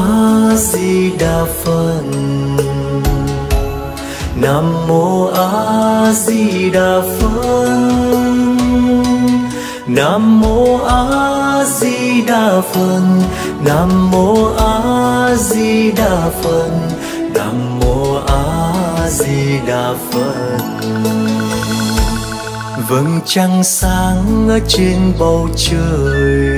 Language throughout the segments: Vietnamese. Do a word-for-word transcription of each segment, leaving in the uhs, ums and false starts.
A Di Đà Phật. Nam mô A Di Đà Phật. Nam mô A Di Đà Phật. Nam mô A Di Đà Phật. Nam mô A Di Đà Phật. Vầng trăng sáng ở trên bầu trời,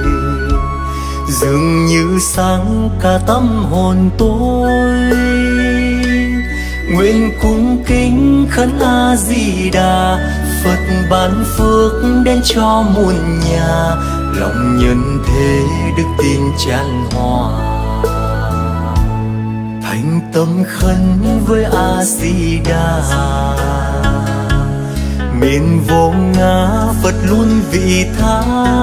dường như sáng cả tâm hồn tôi. Nguyện cung kính khấn A Di Đà Phật ban phước đến cho muôn nhà, lòng nhân thế đức tin chan hòa. Thành tâm khấn với A Di Đà, miền vô ngã Phật luôn vị tha.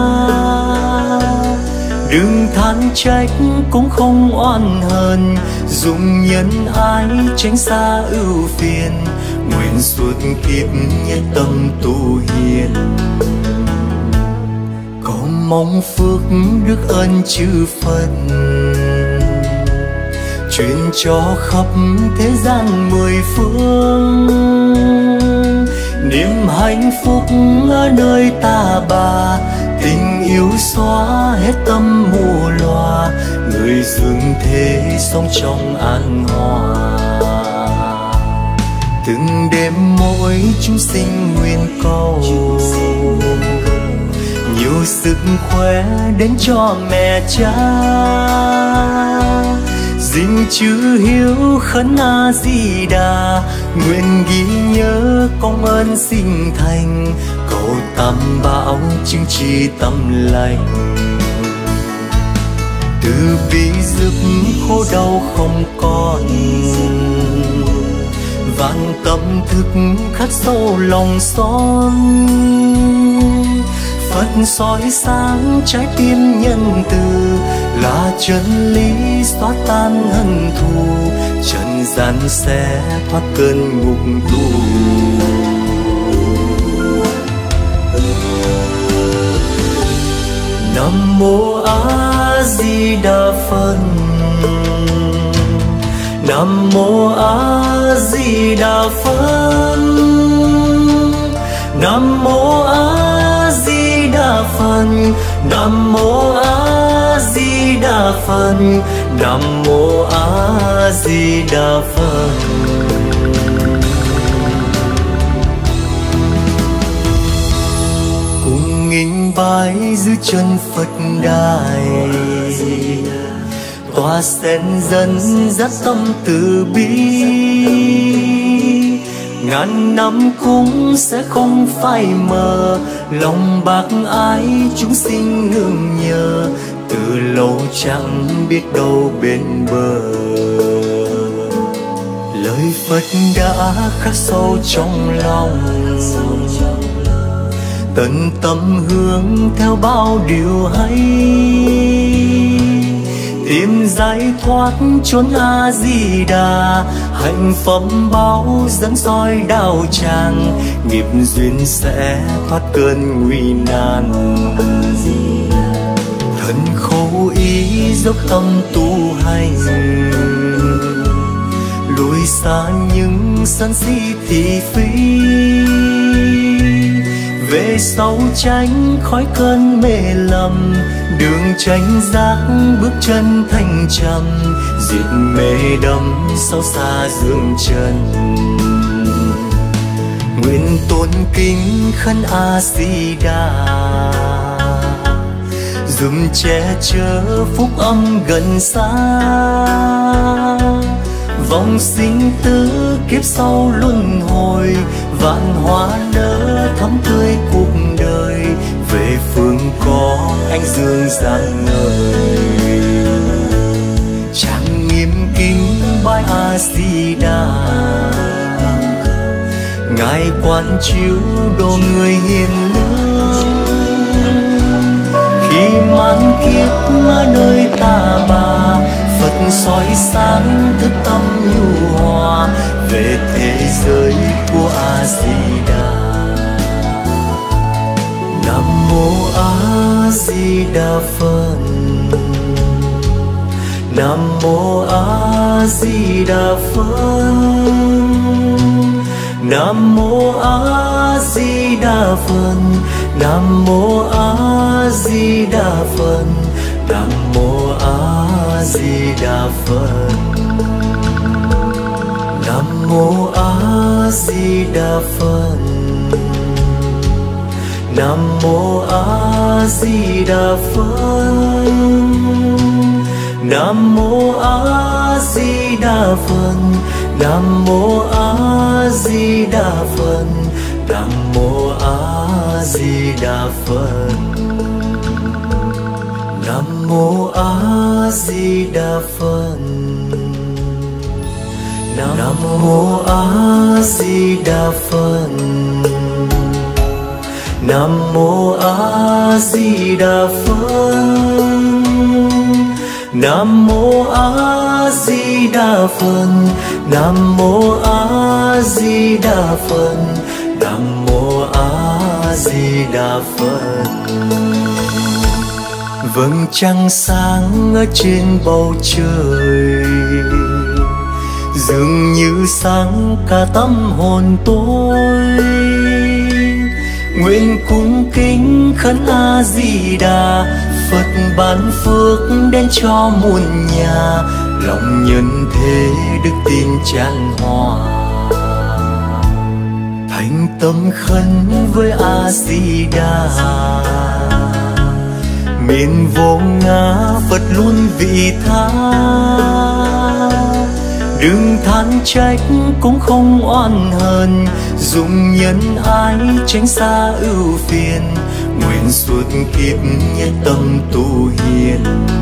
Đừng than trách cũng không oan hờn, dùng nhân ái tránh xa ưu phiền. Nguyện suốt kiếp nhất tâm tu hiền, có mong phước đức ơn chư Phật truyền cho khắp thế gian mười phương. Niềm hạnh phúc ở nơi ta bà, tình yêu xóa hết tâm mù loà. Người dương thế sống trong an hòa, từng đêm mỗi chúng sinh nguyện cầu nhiều sức khỏe đến cho mẹ cha. Gìn chữ hiếu khấn A Di Đà, nguyện ghi nhớ công ơn sinh thành. Cầu tam bảo chứng tri tâm lành, từ bi giúp khổ đau không còn. Vạn tâm thức khắc sâu lòng son, Phật soi sáng trái tim nhân từ. Là chân lý xóa tan hận thù, trần gian sẽ thoát cơn ngục tù. Nam mô A Di Đà Phật. Nam mô A Di Đà Phật. Nam mô A Di Đà Phật. Nam mô A Di Đà Phật. Nam mô A Di Đà Phật. Cùng nghinh bái dưới chân Phật đài, tòa sen dân dắt tâm từ bi. Ngàn năm cũng sẽ không phai mờ, lòng bác ái chúng sinh nương nhờ. Từ lâu chẳng biết đâu bên bờ, lời Phật đã khắc sâu trong lòng. Tận tâm hướng theo bao điều hay, tìm giải thoát chốn A Di Đà. Hạnh phẩm báo dẫn soi đạo tràng, nghiệp duyên sẽ thoát cơn nguy nan. Thân khổ ý dốc tâm tu hành, lùi xa những sân si thị phi. Về sau tránh khỏi cơn mê lầm, đường tranh giác bước chân thanh trầm. Diệt mê đắm sâu xa dương trần, nguyện tôn kính khấn A Di Đà, dùm che chở phúc âm gần xa. Vòng sinh tử kiếp sau luân hồi, vạn hoa nở thắm tươi cuộc đời. Về phương có ánh dương rạng ngời, trang nghiêm kính bái A Di Đà. Ngài quan chiếu độ người hiền lương, khi mãn kiếp ở nơi ta bà. Phật soi sáng thức tâm nhu hòa, về thế giới của A Di Đà. Nam mô A Di Đà Phật. Nam mô A Di Đà Phật. Nam mô A Di Đà Phật. Nam mô A Di Đà Phật. Nam mô A Di Đà Phật. Nam mô A Di Đà Phật. Nam mô A Di Đà Phật. Nam mô A Di Đà Phật. Nam mô A Di Đà Phật. Nam mô A Di Đà Phật. Nam mô A Di Đà Phật. Nam mô A Di Đà Phật. Nam mô A Di Đà Phật. Nam mô A Di Đà Phật. Nam mô A Di Đà Phật. Nam mô A Di Đà Phật. Vầng trăng sáng ở trên bầu trời, dường như sáng cả tâm hồn tôi. Nguyện cung kính khấn A Di Đà Phật ban phước đến cho muôn nhà, lòng nhân thế đức tin chan hòa. Thành tâm khấn với A Di Đà, miền vô ngã Phật luôn vị tha. Đừng than trách cũng không oan hờn, dùng nhân ái tránh xa ưu phiền. Nguyện suốt kiếp nhất tâm tu hiền,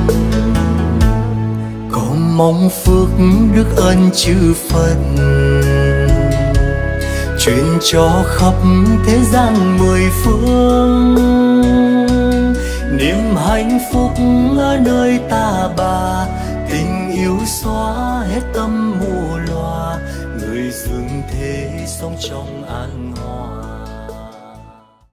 có mong phước đức ơn chư Phật truyền cho khắp thế gian mười phương. Niềm hạnh phúc ở nơi ta bà, tình yêu xóa hết tâm